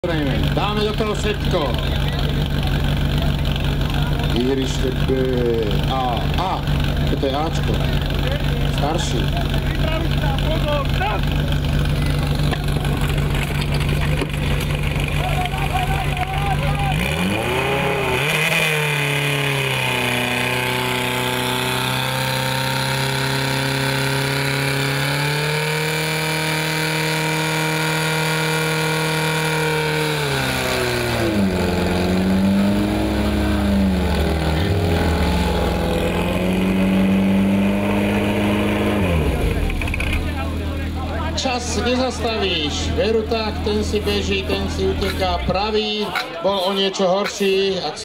Dáme do toho všetko. Ihrište B. A. Toto je Ačko. Starší. Čas nezastavíš, veru tak, ten si beží, ten si uteká, pravý bol o niečo horší.